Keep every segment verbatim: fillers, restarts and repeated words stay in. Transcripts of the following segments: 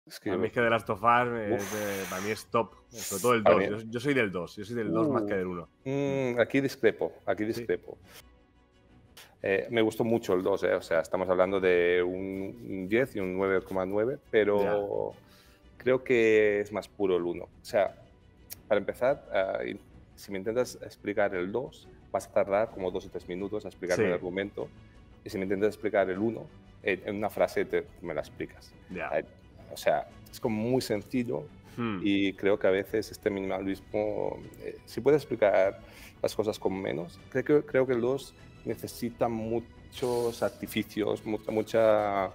Es que A mí es que The Last of Us, es de, para mí es top, sobre todo el Para dos. mí Yo, yo soy del dos, yo soy del dos más que Uh, del uno. mm, aquí discrepo, aquí Sí. discrepo. Eh, me gustó mucho el dos, ¿eh? O sea, estamos hablando de un un diez y un nueve coma nueve, Ya. pero creo que es más puro el uno. O sea, para empezar, ah, y si me intentas explicar el dos, vas a tardar como dos o tres minutos a explicarme el Sí. argumento, y si me intentas explicar el uno, en en una frase te me la explicas. Ya. Eh, o sea, es como muy sencillo Hmm. y creo que a veces este minimalismo, eh, si puedes explicar las cosas con menos, creo que creo que el dos necesita muchos artificios, mucha mucha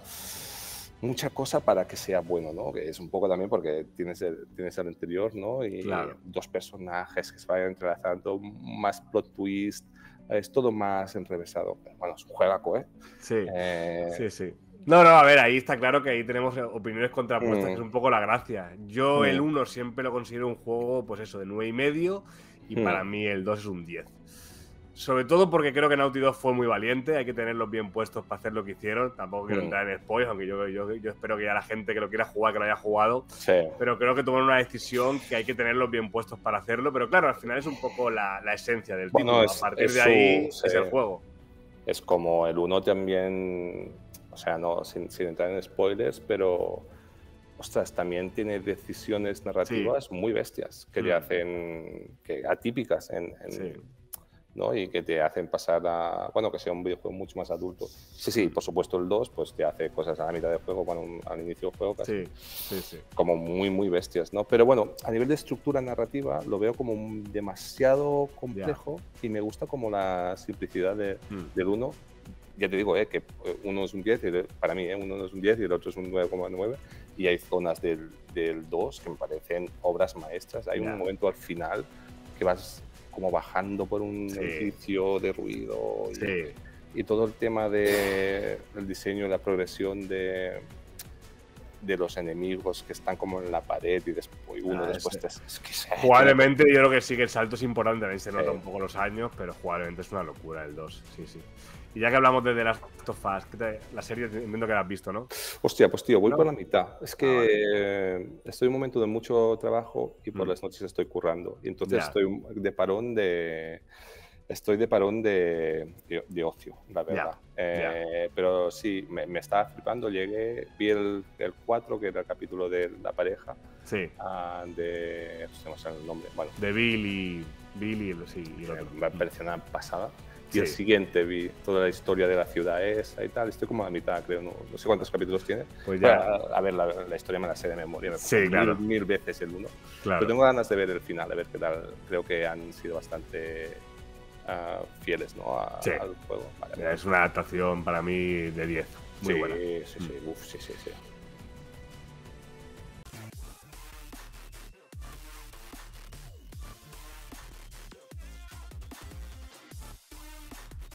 mucha cosa para que sea bueno, ¿no? Que es un poco también porque tienes el tienes el anterior, ¿no? Y Claro. dos personajes que se vayan entrelazando, más plot twist, es todo más enrevesado. Pero bueno, es un juegaco, ¿eh? Sí, Eh sí, sí. No, no, a ver, ahí está claro que ahí tenemos opiniones contrapuestas, que es mm, un poco la gracia. Yo el mm, uno siempre lo considero un juego, pues eso, de nueve y medio, y para mm, mí el dos es un diez. Sobre todo porque creo que Naughty Dog fue muy valiente, hay que tenerlos bien puestos para hacer lo que hicieron. Tampoco quiero mm. entrar en spoilers, aunque yo, yo, yo espero que ya la gente que lo quiera jugar, que lo haya jugado. Sí. Pero creo que tomaron una decisión que hay que tenerlos bien puestos para hacerlo. Pero claro, al final es un poco la, la esencia del Bueno, título. A es partir es de su ahí sí. es el juego. Es como el uno también, o sea, no, sin, sin entrar en spoilers, pero, ostras, también tiene decisiones Sí. narrativas muy bestias que te Hmm. hacen, que atípicas, en, en- Sí. ¿no? Y que te hacen pasar a, bueno, que sea un videojuego mucho más adulto. Sí, sí, Hmm. por supuesto el dos pues te hace cosas a la mitad del juego, bueno, al inicio del juego casi, Sí, sí, sí. como muy, muy bestias, ¿no? Pero bueno, a nivel de estructura narrativa lo veo como un- demasiado complejo y me gusta como la simplicidad de, Hmm. del uno. Ya te digo, eh, que uno es un diez, y el- para mí, eh, uno es un diez y el otro es un nueve coma nueve, y hay zonas del, del dos que me parecen obras maestras. Hay Ya. un momento al final que vas como bajando por un Sí. edificio derruido y, Sí. y todo el tema de- del diseño y la progresión de, de los enemigos que están como en la pared y después uno Ah, después ese- te, es que se- Jugablemente yo creo que sí que el salto es importante, también se nota Sí. un poco los años, pero jugablemente es una locura el dos, sí, sí. Y ya que hablamos de The Last of Us, ¿qué te- la serie entiendo que la has visto, ¿no? Hostia, pues tío, voy ¿No? por la mitad. Es que Ah, vale. eh, estoy en un momento de mucho trabajo y por Mm. las noches estoy currando. Y entonces Ya. estoy de parón de. Estoy de parón de, de, de ocio, la verdad. Ya, ya. Eh, pero sí, me, me estaba flipando. Llegué, vi el, el cuatro, que era el capítulo de la pareja, Sí, ah, de. No sé el nombre. Bueno, de Bill y. Bill y el, sí, y el me, otro. me pareció una pasada. Y el Sí. siguiente vi toda la historia de la ciudad esa y tal. Estoy como a la mitad, creo. No, no sé cuántos capítulos tiene. Pues Pero, ya. a, a ver, la, la historia me la sé de memoria. Me Sí, pasé claro. mil, mil veces el uno. Claro. Pero tengo ganas de ver el final, a ver qué tal. Creo que han sido bastante uh, fieles, ¿no? A, Sí. al juego. Vale, Es una adaptación para mí de diez. Muy sí, buena. sí, sí, uf, sí, sí, sí.